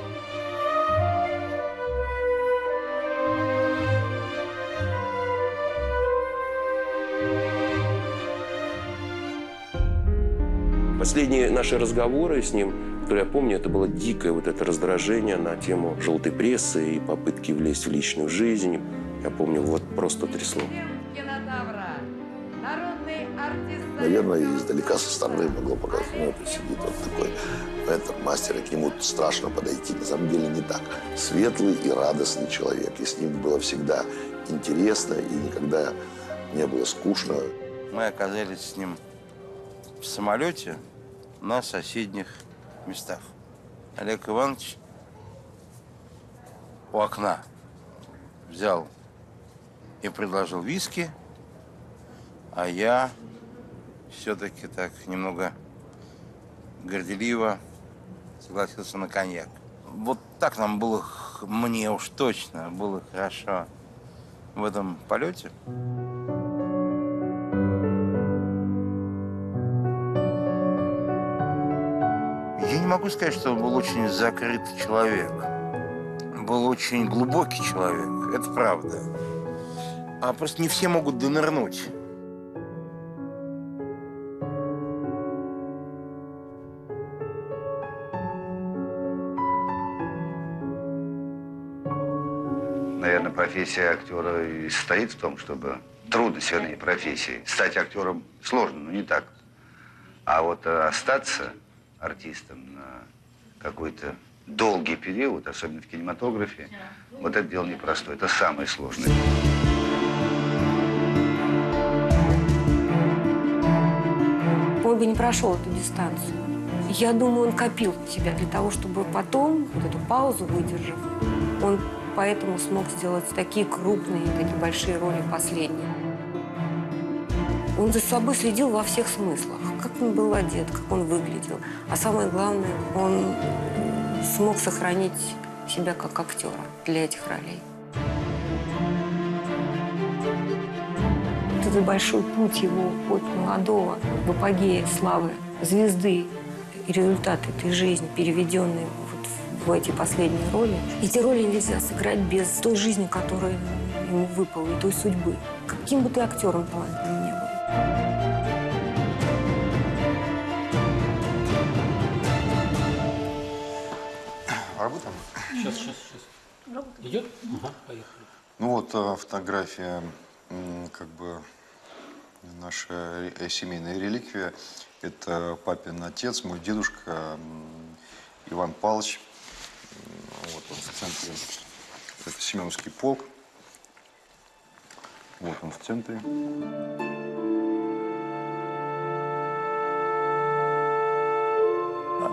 Последние наши разговоры с ним, которые я помню, это было дикое вот это раздражение на тему желтой прессы и попытки влезть в личную жизнь. Я помню, вот просто трясло. Наверное, издалека со стороны могло показать, ну, это сидит вот такой мэтр, мастер, и к нему страшно подойти. На самом деле не так. Светлый и радостный человек, и с ним было всегда интересно, и никогда не было скучно. Мы оказались с ним в самолете на соседних местах. Олег Иванович у окна взял и предложил виски, а я все-таки так немного горделиво согласился на коньяк. Вот так нам было, мне уж точно, было хорошо в этом полете. Я не могу сказать, что он был очень закрытый человек. Он был очень глубокий человек, это правда. А просто не все могут донырнуть. Наверное, профессия актера и состоит в том, чтобы... Трудность, вернее, профессии. Стать актером сложно, но не так. А вот остаться артистом на какой-то долгий период, особенно в кинематографе, вот это дело непростое. Это самое сложное. Он бы не прошел эту дистанцию. Я думаю, он копил себя для того, чтобы потом, вот эту паузу выдержав, он поэтому смог сделать такие крупные, такие большие роли последние. Он за собой следил во всех смыслах. Как он был одет, как он выглядел. А самое главное, он смог сохранить себя как актера для этих ролей. Вот этот большой путь его от молодого в апогее славы, звезды и результат этой жизни, переведенные вот в эти последние роли. Эти роли нельзя сыграть без той жизни, которая ему выпала, и той судьбы. Каким бы ты актером талантливым не был. Работаем? Сейчас, сейчас, сейчас. Идет? Ага, поехали. Ну вот фотография, как бы наша семейная реликвия. Это папин отец, мой дедушка Иван Павлович. Вот он в центре. Это Семеновский полк. Вот он в центре.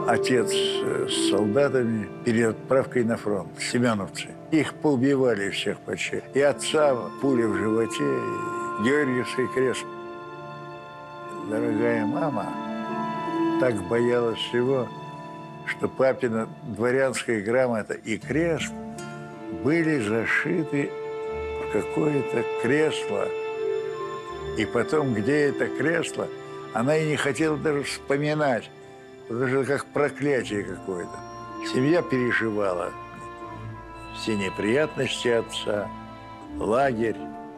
отец с солдатами перед отправкой на фронт, семеновцы. Их поубивали всех почти. И отца пули в животе, и Георгиевский крест. Дорогая мама так боялась всего, что папина дворянская грамота и крест были зашиты в какое-то кресло. И потом, где это кресло, она и не хотела даже вспоминать, потому что это как проклятие какое-то. Семья переживала все неприятности отца, лагерь.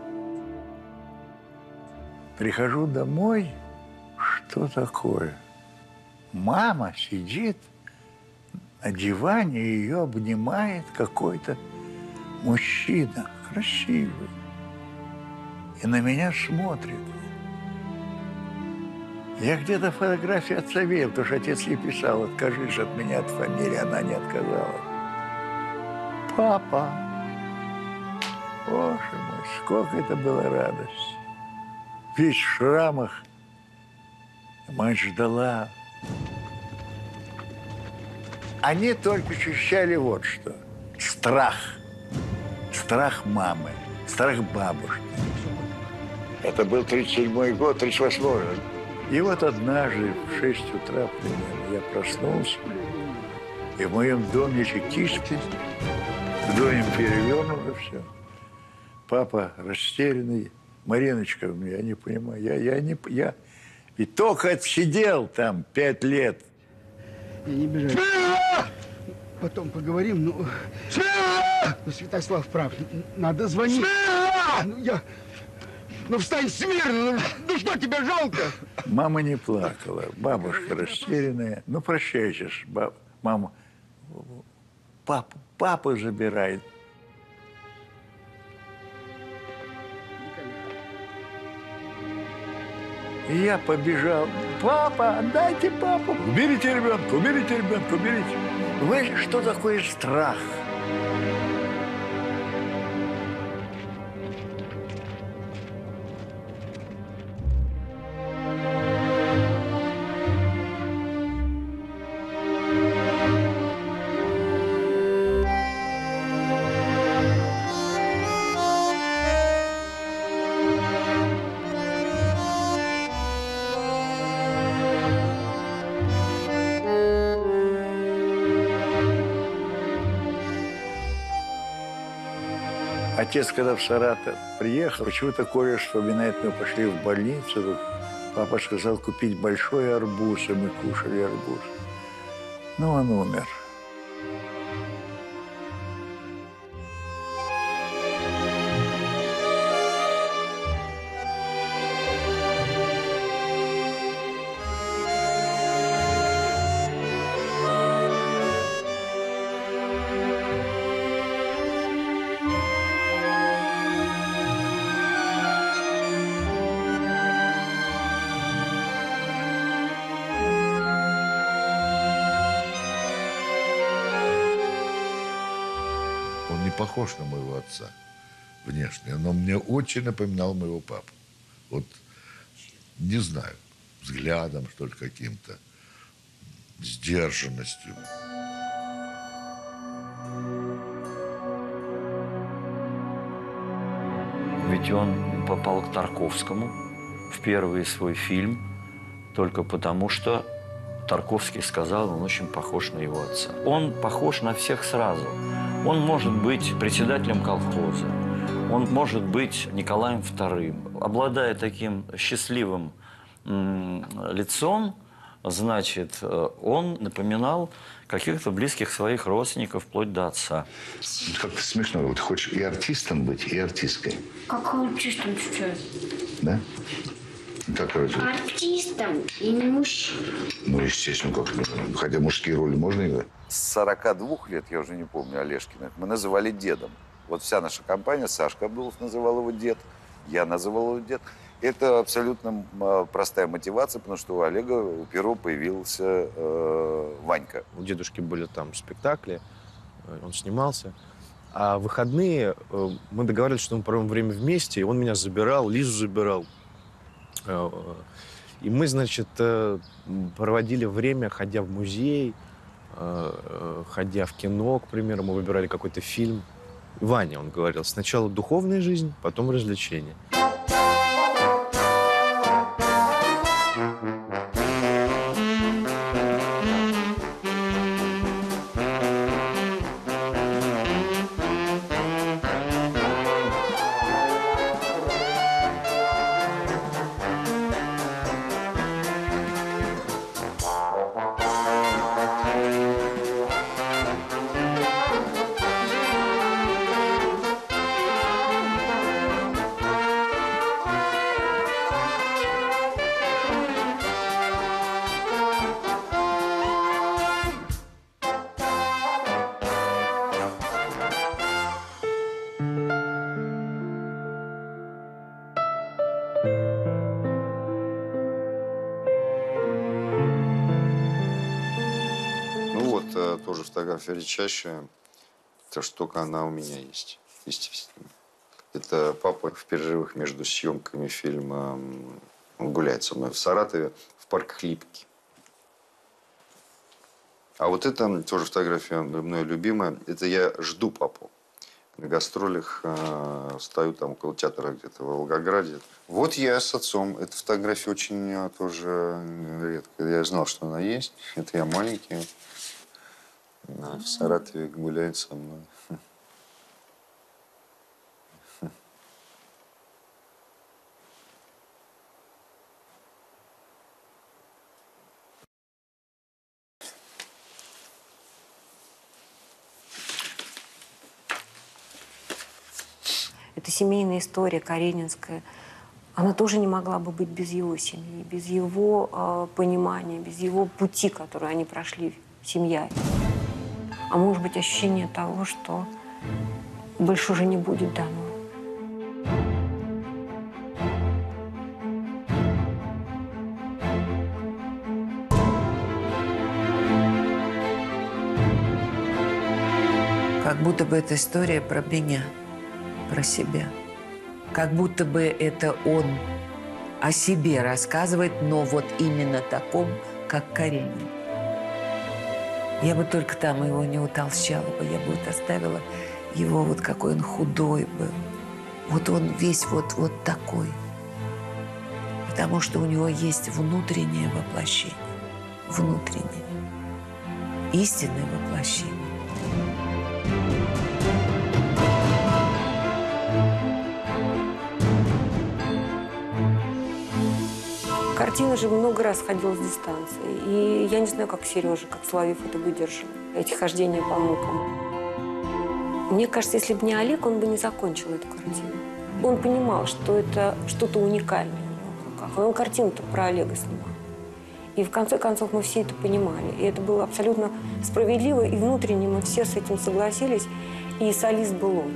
Прихожу домой, что такое? Мама сидит на диване, ее обнимает какой-то мужчина, красивый. И на меня смотрит. Я где-то фотографию отца видел, потому что отец ей писал: откажись от меня, от фамилии. Она не отказалась. Папа! Боже мой, сколько это было радости. Весь в шрамах. Мать ждала. Они только ощущали вот что. Страх. Страх мамы. Страх бабушки. Это был тридцать седьмой год, тридцать восьмой. И вот однажды в шесть утра примерно я проснулся, и в моем доме чекисты, в доме перевернуло все. Папа растерянный. Мариночка, я не понимаю, я, я не... Я ведь только отсидел там пять лет. Я не бежать. Потом поговорим, ну... Ну, Святослав прав, надо звонить. Ну, я... Ну, встань смирно, ну, ну что, тебя жалко? Мама не плакала, бабушка растерянная. Ну, прощайтесь, баб... мама. Папу, папу забирает. И я побежал. Папа, отдайте папу. Уберите ребенка, уберите ребенка, уберите. Вы, что такое страх? Отец, когда в Саратов приехал, почему-то Коля вспоминает, мы пошли в больницу. Папа сказал купить большой арбуз, и мы кушали арбуз. Ну, он умер. Похож на моего отца внешне, но мне очень напоминал моего папу. Вот, не знаю, взглядом, что ли, каким-то, сдержанностью. Ведь он попал к Тарковскому в первый свой фильм только потому, что Тарковский сказал, он очень похож на его отца. Он похож на всех сразу. Он может быть председателем колхоза, он может быть Николаем вторым. Обладая таким счастливым м, лицом, значит, он напоминал каких-то близких своих родственников, вплоть до отца. Как-то смешно. Вот хочешь и артистом быть, и артисткой. Как артистом сейчас? Да? Как разве? Артистом и не мужчиной. Ну, естественно, как. Хотя мужские роли можно играть. С сорока двух лет, я уже не помню, Олешкина, мы называли дедом. Вот вся наша компания, Сашка Абдулов называл его дед, я называл его дед. Это абсолютно простая мотивация, потому что у Олега, у Перо появился э, Ванька. У дедушки были там спектакли, он снимался. А в выходные э, мы договаривались, что мы проводим время вместе, и он меня забирал, Лизу забирал. Э, И мы, значит, э, проводили время, ходя в музей, э, э, ходя в кино, к примеру, мы выбирали какой-то фильм. Ваня, он говорил, сначала духовная жизнь, потом развлечения. Тоже фотография редчайшая, это что только она у меня есть, естественно. Это папа в перерывах между съемками фильма, он гуляет со мной в Саратове, в парках Липки. А вот это тоже фотография мной любимая, это я жду папу. На гастролях э, стою там около театра где-то в Волгограде. Вот я с отцом. Эта фотография очень тоже редкая. Я знал, что она есть. Это я маленький. Да, в Саратове гуляет со мной. Это семейная история каренинская. Она тоже не могла бы быть без его семьи, без его э, понимания, без его пути, который они прошли, семья. А может быть, ощущение того, что больше уже не будет дано. Как будто бы эта история про меня, про себя. Как будто бы это он о себе рассказывает, но вот именно таком, как Каренин. Я бы только там его не утолщала бы, я бы вот оставила его, вот какой он худой был. Вот он весь вот, вот такой. Потому что у него есть внутреннее воплощение. Внутреннее. Истинное воплощение. Картина же много раз ходила с дистанции. И я не знаю, как Сережа, как Соловьев это выдержал, эти хождения по мукам. Мне кажется, если бы не Олег, он бы не закончил эту картину. Он понимал, что это что-то уникальное у него в руках. Он картину-то про Олега снимал. И в конце концов мы все это понимали. И это было абсолютно справедливо, и внутренне мы все с этим согласились. И солист был он.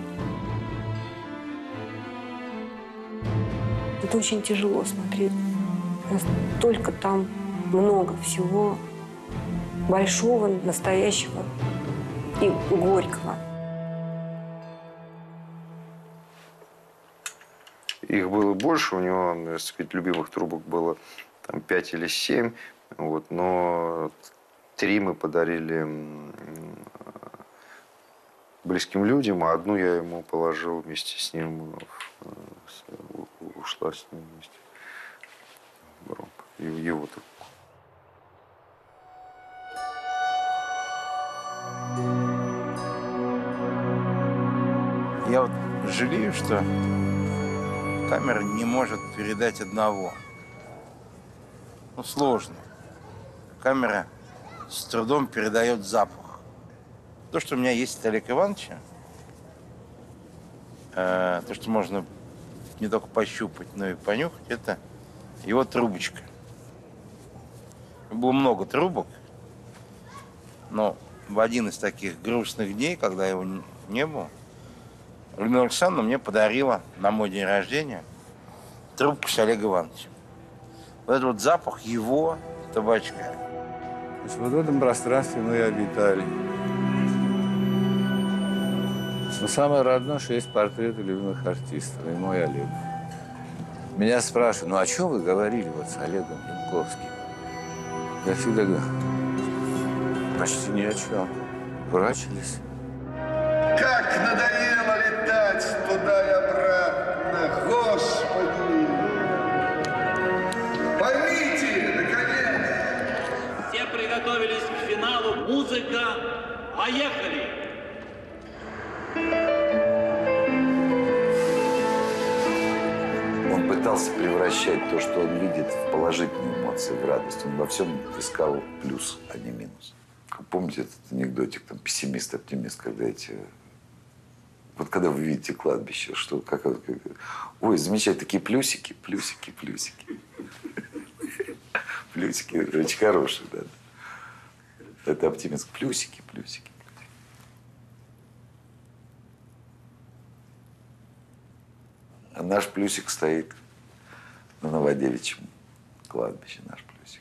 Это очень тяжело смотреть. Настолько там много всего большого, настоящего и горького. Их было больше, у него, так сказать, любимых трубок было там пять или семь, вот, но три мы подарили близким людям, а одну я ему положил вместе с ним, ушла с ним вместе. Его трубку. Я вот жалею, что камера не может передать одного. Ну, сложно. Камера с трудом передает запах. То, что у меня есть от Олега Ивановича, э, то, что можно не только пощупать, но и понюхать, это его трубочка. Было много трубок, но в один из таких грустных дней, когда его не было, Людмила Александровна мне подарила на мой день рождения трубку с Олегом Ивановичем. Вот этот вот запах его табачка. То есть вот в этом пространстве мы и обитали. Но самое родное, что есть портреты любимых артистов, и мой Олег. Меня спрашивают, ну о чем вы говорили вот с Олегом Янковским? Я всегда говорю, почти ни о чем. Дурачились. Как надоело летать туда и обратно, Господи! Поймите, наконец! Все приготовились к финалу. Музыка. Поехали! Он пытался превращать то, что он видит, в положительные эмоции, в радость. Он во всем искал плюс, а не минус. Помните этот анекдотик, там, пессимист, оптимист, когда эти... Вот когда вы видите кладбище, что как... как ой, замечательно, такие плюсики, плюсики, плюсики. Плюсики, очень хорошие, да. Это оптимист. Плюсики, плюсики. А наш плюсик стоит на Новодевичьем кладбище, наш плюсик.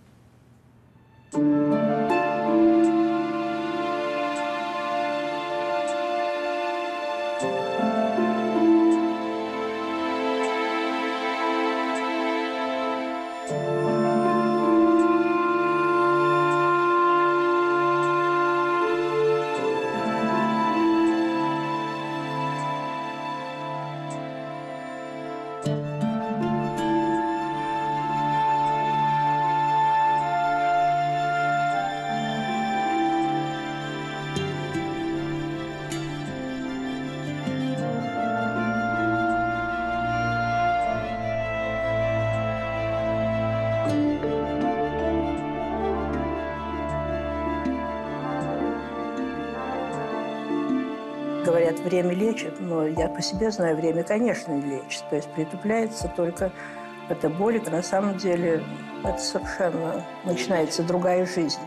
Говорят, время лечит, но я по себе знаю, время, конечно, не лечит. То есть притупляется только эта боль. На самом деле это совершенно начинается другая жизнь.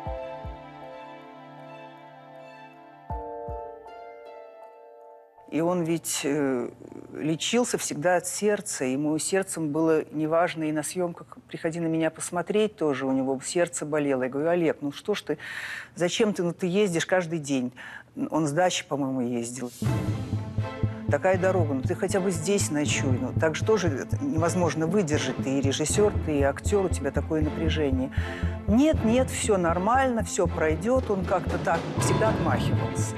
И он ведь э, лечился всегда от сердца. Ему сердцем было неважно. И на съемках «Приходи на меня посмотреть» тоже у него сердце болело. Я говорю, Олег, ну что ж ты, зачем ты, ну, ты ездишь каждый день? Он с дачи, по-моему, ездил. Такая дорога, ну ты хотя бы здесь ночуй. Ну, так же тоже невозможно выдержать. Ты и режиссер, ты и актер, у тебя такое напряжение. Нет, нет, все нормально, все пройдет. Он как-то так всегда отмахивался.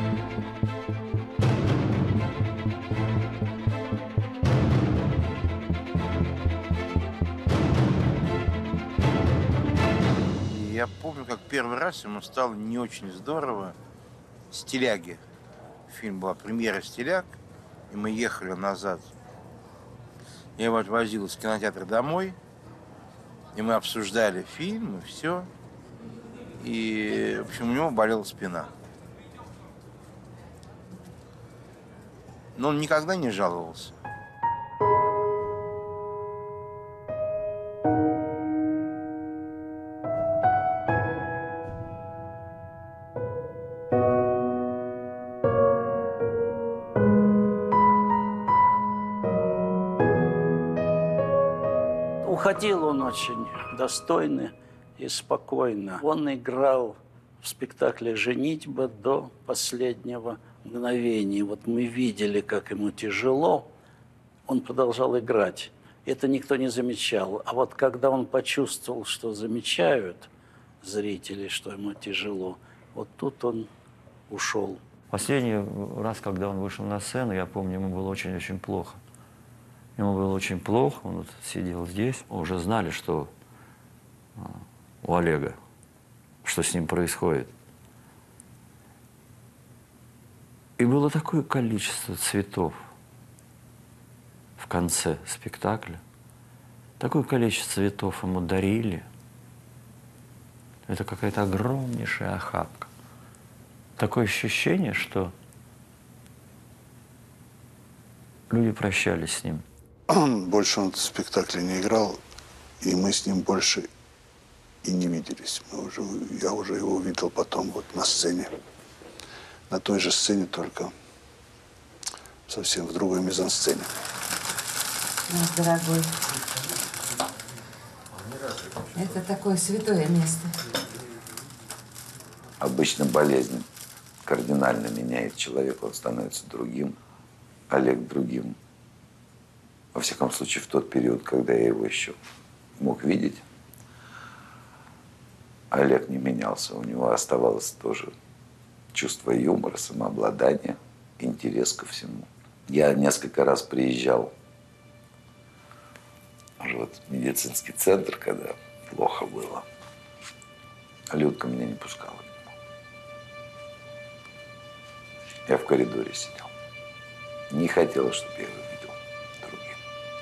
Я помню, как первый раз ему стало не очень здорово. «Стиляги». Фильм была премьера «Стиляг», и мы ехали назад. Я его отвозил из кинотеатра домой, и мы обсуждали фильм, и все. И, в общем, у него болела спина. Но он никогда не жаловался. Уходил он очень достойно и спокойно. Он играл в спектакле «Женитьба» до последнего мгновения. Вот мы видели, как ему тяжело. Он продолжал играть. Это никто не замечал. А вот когда он почувствовал, что замечают зрители, что ему тяжело, вот тут он ушел. Последний раз, когда он вышел на сцену, я помню, ему было очень-очень плохо. Ему было очень плохо, он вот сидел здесь. Уже знали, что у Олега, что с ним происходит. И было такое количество цветов в конце спектакля. Такое количество цветов ему дарили. Это какая-то огромнейшая охапка. Такое ощущение, что люди прощались с ним. Больше он в спектакле не играл, и мы с ним больше и не виделись. Мы уже, я уже его увидел потом вот на сцене. На той же сцене, только совсем в другой мизансцене. Наш дорогой. Это такое святое место. Обычно болезнь кардинально меняет человека, он становится другим, Олег другим. во всяком случае, в тот период, когда я его еще мог видеть, Олег не менялся. У него оставалось тоже чувство юмора, самообладание, интерес ко всему. Я несколько раз приезжал уже вот в медицинский центр, когда плохо было. Людка меня не пускала. Я в коридоре сидел. Не хотела, чтобы я его видел другим.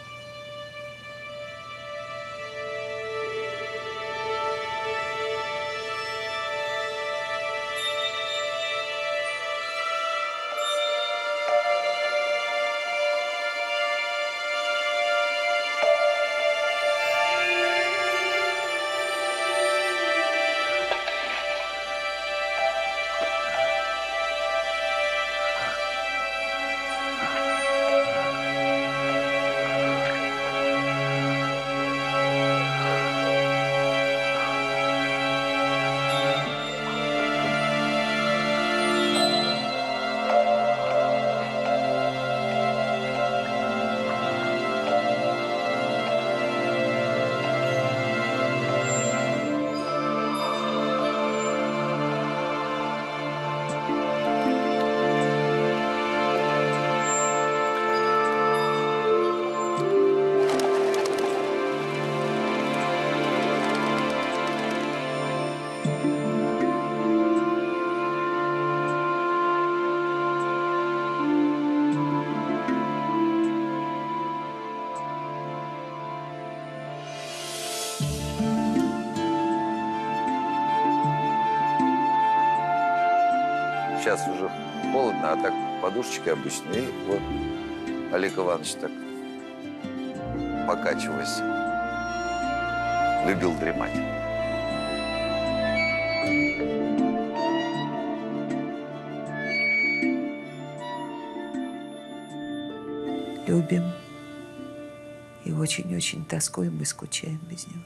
Сейчас уже холодно, а так подушечкой обычно. И вот Олег Иванович так, покачиваясь, любил дремать. Любим и очень-очень тоскуем и скучаем без него.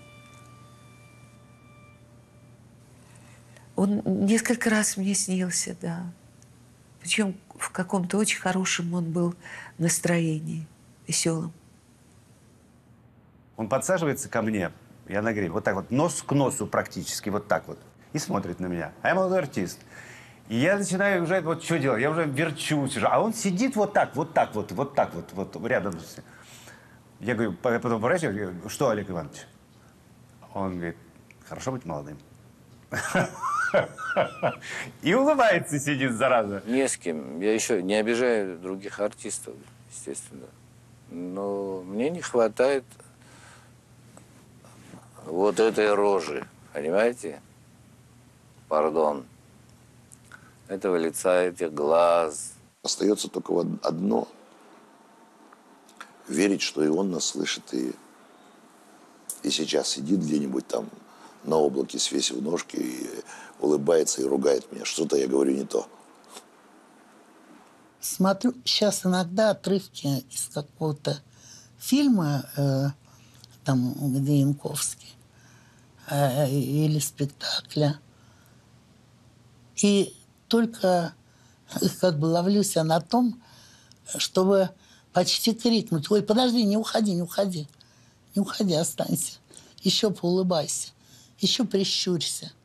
Он несколько раз мне снился, да. Причем в каком-то очень хорошем он был настроении, веселом. Он подсаживается ко мне, я на гриль, вот так вот, нос к носу практически, вот так вот, и смотрит на меня. А я молодой артист. И я начинаю уже, вот что делать, я уже верчусь уже, а он сидит вот так, вот так вот, вот так вот, вот рядом. Я говорю, потом поворачиваюсь, я говорю, что, Олег Иванович? Он говорит, хорошо быть молодым. И улыбается, сидит, зараза. Не с кем. Я еще не обижаю других артистов, естественно. Но мне не хватает вот этой рожи, понимаете? Пардон. Этого лица, этих глаз. Остается только вот одно. Верить, что и он нас слышит, и, и сейчас сидит где-нибудь там на облаке, свесив ножки, и улыбается и ругает меня. Что-то я говорю не то. Смотрю сейчас иногда отрывки из какого-то фильма, э, там, где Янковский, э, или спектакля. И только как бы ловлю себя на том, чтобы почти крикнуть: ой, подожди, не уходи, не уходи. Не уходи, останься. Еще поулыбайся. Еще прищурься.